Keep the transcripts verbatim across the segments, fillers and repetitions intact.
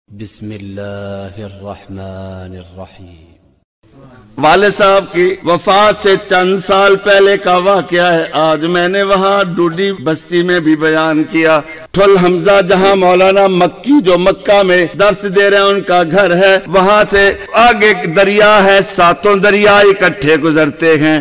بسم اللہ الرحمن الرحیم۔ والد صاحب کی وفات سے چند سال پہلے کا واقعہ ہے۔ آج میں نے وہاں ڈوڈی بستی میں بھی بیان کیا۔ ٹھل حمزہ جہاں مولانا مکی جو مکہ میں درس دے رہے ہیں ان کا گھر ہے، وہاں سے آگے دریا ہے، ساتوں دریا اکٹھے گزرتے ہیں۔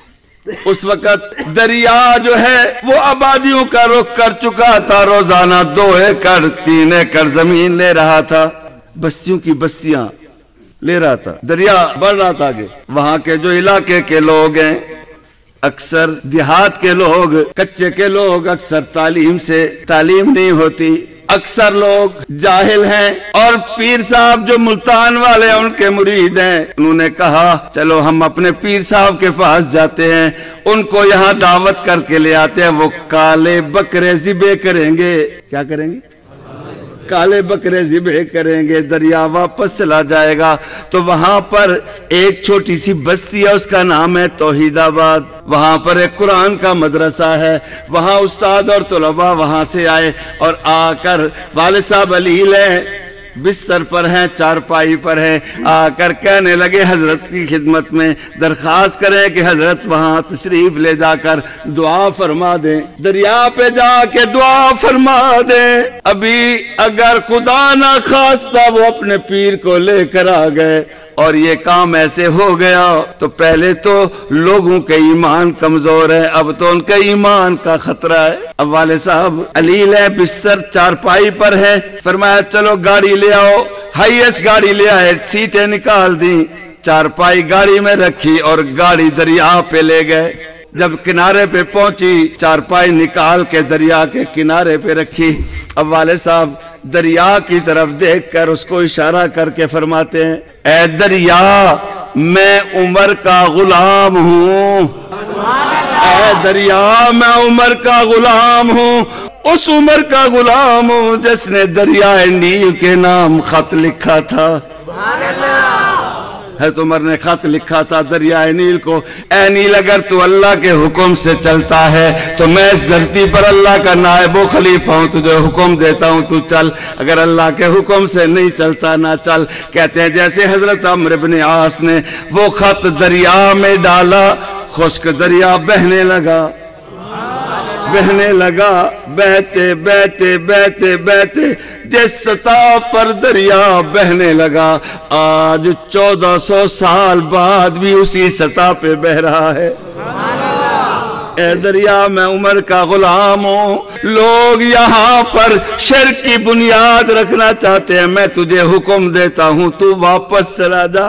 اس وقت دریا جو ہے وہ آبادیوں کا رخ کر چکا تھا، روزانہ دو ایکڑ تین ایکڑ زمین لے رہا تھا، بستیوں کی بستیاں لے رہا تھا، دریا بڑھ رہا تھا آگے۔ وہاں کے جو علاقے کے لوگ ہیں، اکثر دیہات کے لوگ، کچے کے لوگ، اکثر تعلیم سے تعلیم نہیں ہوتی، اکثر لوگ جاہل ہیں، اور پیر صاحب جو ملتان والے ہیں ان کے مرید ہیں، انہوں نے کہا چلو ہم اپنے پیر صاحب کے پاس جاتے ہیں، ان کو یہاں دعوت کر کے لے آتے ہیں، وہ کالے بکرے ذبح کریں گے۔ کیا کریں گے؟ کالے بکرے ذبح کریں گے، دریا واپس چلا جائے گا۔ تو وہاں پر ایک چھوٹی سی بستی ہے، اس کا نام ہے توحید آباد۔ وہاں پر ایک قرآن کا مدرسہ ہے، وہاں استاد اور طلباء وہاں سے آئے اور آ کر والد صاحب علیل ہیں، بستر پر ہیں، چارپائی پر ہیں، آ کر کہنے لگے حضرت کی خدمت میں درخواست کریں کہ حضرت وہاں تشریف لے جا کر دعا فرما دیں، دریا پہ جا کے دعا فرما دیں۔ ابھی اگر خدا نہ خواستہ وہ اپنے پیر کو لے کر آ گئے اور یہ کام ایسے ہو گیا تو پہلے تو لوگوں کے ایمان کمزور ہے، اب تو ان کے ایمان کا خطرہ ہے۔ اب والد صاحب علیل ہے، بستر چارپائی پر ہے، فرمایا چلو گاڑی لے آؤ، ہائیسٹ گاڑی لے آئے، سیٹیں نکال دیں، چارپائی گاڑی میں رکھی اور گاڑی دریا پہ لے گئے۔ جب کنارے پہ پہنچی، چارپائی نکال کے دریا کے کنارے پہ رکھی۔ اب والد صاحب دریا کی طرف دیکھ کر اس کو اشارہ کر کے فرماتے ہیں، اے دریا میں عمر کا غلام ہوں، اے دریا میں عمر کا غلام ہوں، اس عمر کا غلام ہوں جس نے دریائے نیل کے نام خط لکھا تھا۔ حضرت عمر نے خط لکھا تھا دریائے نیل کو، اے نیل اگر تو اللہ کے حکم سے چلتا ہے تو میں اس دھرتی پر اللہ کا نائب و خلیفہ ہوں، تجھے حکم دیتا ہوں تو چل، اگر اللہ کے حکم سے نہیں چلتا نہ چل۔ کہتے ہیں جیسے حضرت عمرو بن عاص نے وہ خط دریا میں ڈالا، خشک دریا بہنے لگا، بہنے لگا، بہتے بہتے بہتے بہتے جس سطح پر دریا بہنے لگا، آج چودہ سو سال بعد بھی اسی سطح پہ بہ رہا ہے۔ اے دریا میں عمر کا غلام ہوں، لوگ یہاں پر شرک کی بنیاد رکھنا چاہتے ہیں، میں تجھے حکم دیتا ہوں تو واپس چلا جا۔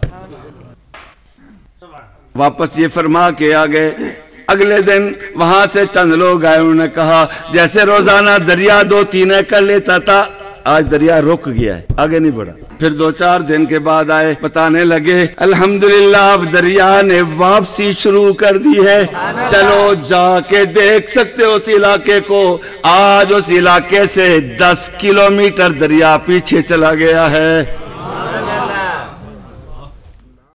واپس یہ فرما کے آ گئے۔ اگلے دن وہاں سے چند لوگ آئے، انہوں نے کہا جیسے روزانہ دریا دو تین ایکڑ لیتا تھا، آج دریا رک گیا ہے، آگے نہیں بڑھا۔ پھر دو چار دن کے بعد آئے، بتانے لگے الحمدللہ اب دریا نے واپسی شروع کر دی ہے، چلو جا کے دیکھ سکتے ہو اس علاقے کو۔ آج اس علاقے سے دس کلومیٹر دریا پیچھے چلا گیا ہے۔